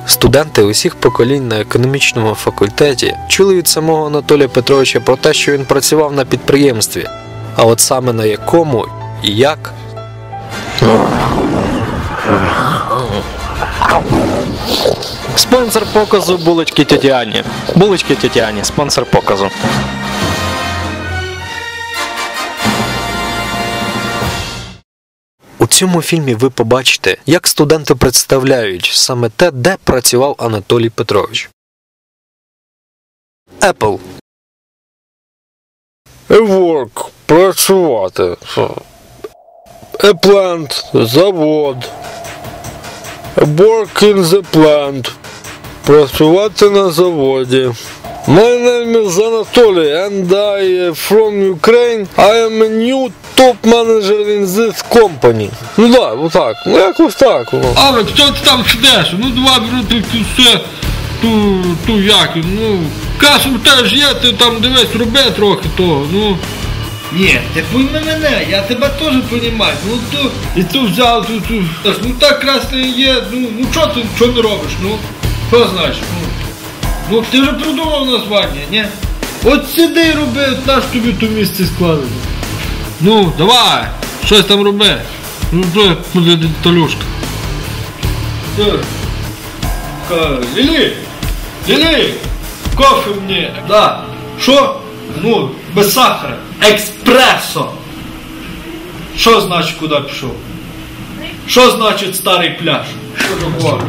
Студенти усіх поколінь на економічному факультеті чули від самого Анатолія Петровича про те, що він працював на підприємстві, а от саме на якому і як. Спонсор показу – булочки тьоті Ані. Булочки тьоті Ані, спонсор показу. У цьому фільмі ви побачите, як студенти представляють саме те, де працював Анатолій Петрович. Apple. Work – працювати. A plant – завод. Work in the plant – працювати на заводі. My name is Anatoly and I from Ukraine. I am a new top manager in this company. Ну да, отак, ну якось так. Але хто ти там сидиш? Ну давай берути все, ту яки, ну, касу теж є, ти там дивись, роби трохи того, ну. Ні, ти пойми мене, я тебе теж розумію, ну то, і ту взяв, ну так красно є, ну чого ти, чого не робиш, ну, що значить, ну, ти вже придумав названня, ні? От сиди і роби, от наш тобі то місце складено. Ну, давай, щось там роби, ну, то буде деталюшка. Лілі, кофе мені, да, що? Ну, без сахара. Експресо. Що значить, куди пішов? Що значить старий пляж? Що говорить?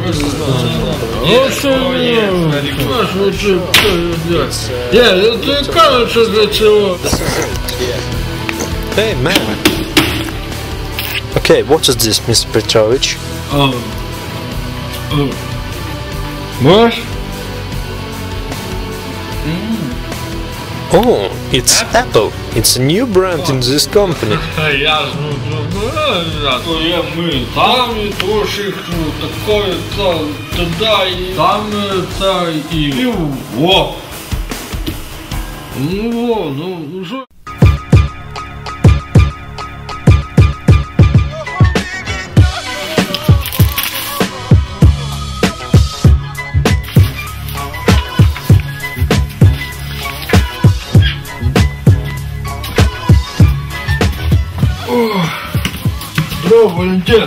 Ти кажеш, що для чого? Hey, man. Okay, what is this, Mr. Petrovich? Можеш? Oh, it's Apple. It's a new brand in this company. Я ж, то є ми, там і то ших, такої, туди і там, та і во. Ну, що? Здорово, Валентин.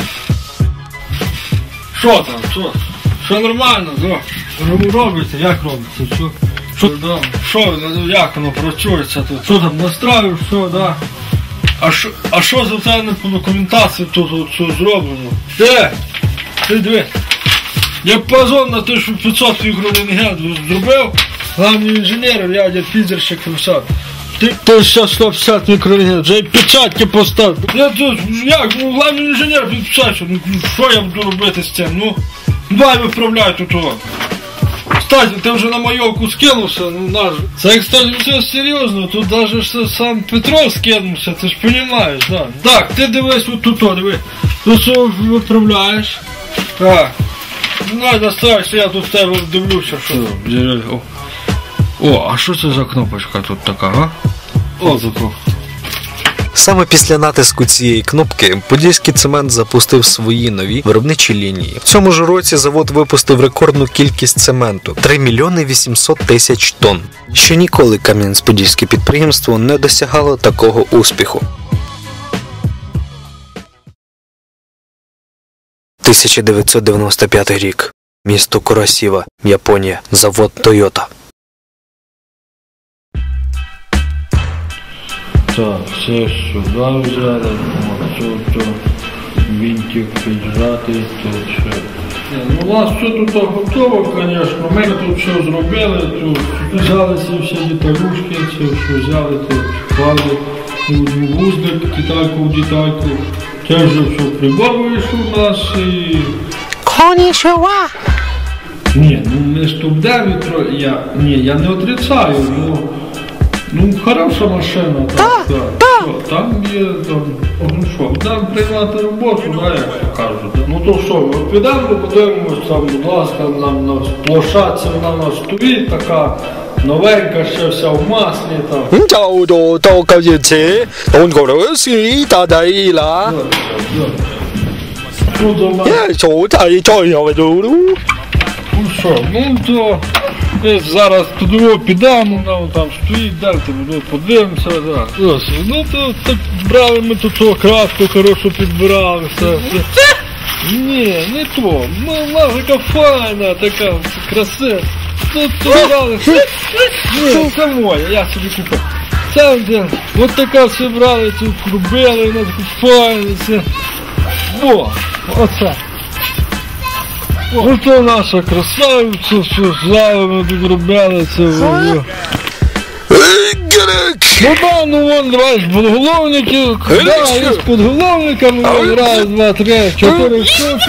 Що там? Що нормально? Робиться? Як робиться? Що, як воно працюється тут? Що там настраюєш, що, да? А що за це по документації тут все зроблено? Ти диви. Діапазон на 1500 мікрорентген зробив, главний інженер, ядер, фізерщик і все. Ти ще 150 мікрорентген, вже і печатки постав. Як, главний інженер підписався, що я буду робити з цим, ну, давай виправляй тут. Кстати, ти вже на майовку скинувся, ну, наш. Це, кстати, все серйозно, тут навіть сам Петров скинувся, ти ж розумієш, да. Так, ти дивись тут, диви, тут все виправляєш. Так. Ну, доставайся, я тут в тебе дивлюся, що. О, а що це за кнопочка тут така, а? О, таку. Саме після натиску цієї кнопки Подільський цемент запустив свої нові виробничі лінії. В цьому ж році завод випустив рекордну кількість цементу – 3 мільйони 800 тисяч тонн. Ще ніколи Кам'янець-Подільське підприємство не досягало такого успіху. 1995 рік. Місто Куросіва, Японія. Завод Toyota. Так, все сюди взяли, тут винтик піджати, тут все. Ну, у нас все тут готово, звісно, ми тут все зробили, тут взяли ці всі деталюшки, це все взяли, тут вклали вузлик, детальку в детальку, теж все прибор вийшов у нас і... Конішева! Ні, ну не ступдеві, я не отрицаю, ну, хороша машина, так. Там є, ну що, будемо приймати роботу, да, як то кажуть. Ну то що, от підемо, подивимось, там, будь ласка, нам на площадці вона в нас стоїть, така новенька, ще вся в маслі, там. Тут до мене. Ну що, ну то ми зараз туди підемо, нам там стоїть, дайте, ми подивимося, да. Ось, ну то так брали ми тут того краску, хорошо підбирали, все. Ні, не то. Вона така файна, така красива. Тут брали. Ні, це моє, я собі купив. Це от така все брали, тут робили, вона така файна, це. О, оце. Ото наша красавиця, все, зали ми тут робили, це. Ну да, ну вон, давай, з подголовників, да, і з подголовниками, вон, раз, два, три, чотири,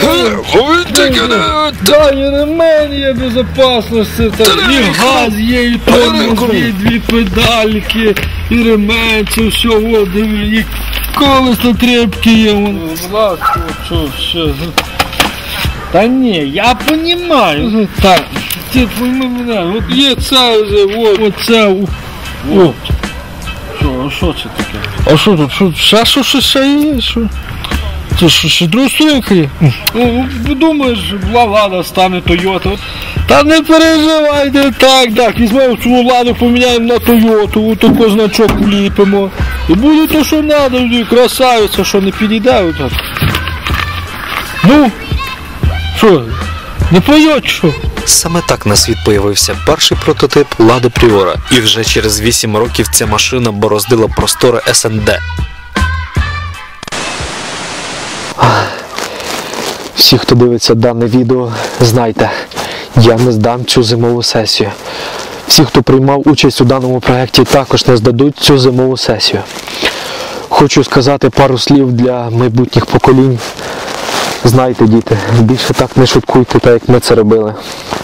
да, і ремень є безопасності, там, і газ є, і тормоз є, і дві педальки, і ремень, це все, от, і колесо трепки є, вон, будь ласка, що, ще. Та ні, я понімаю, так, ти пойми мене, от є це вже, от, оце, от. Що це таке? А що тут? Ще є? Що? Це що, ще друга сторінка є? Ну, думаєш, Лада стане Тойота. Та не переживайте, так, візьмемо цю Ладу, поміняємо на Тойоту, отако значок вліпимо. І буде то, що треба, красавиця, що не підійде отак. Ну, що, не поїть, що? Саме так на світ появився перший прототип Лади Пріора, і вже через 8 років ця машина бороздила простори СНД. Всі, хто дивиться дане відео, знайте, я не здам цю зимову сесію. Всі, хто приймав участь у даному проєкті, також не здадуть цю зимову сесію. Хочу сказати пару слів для майбутніх поколінь. Знайте, діти, більше так не шуткуйте, так як ми це робили.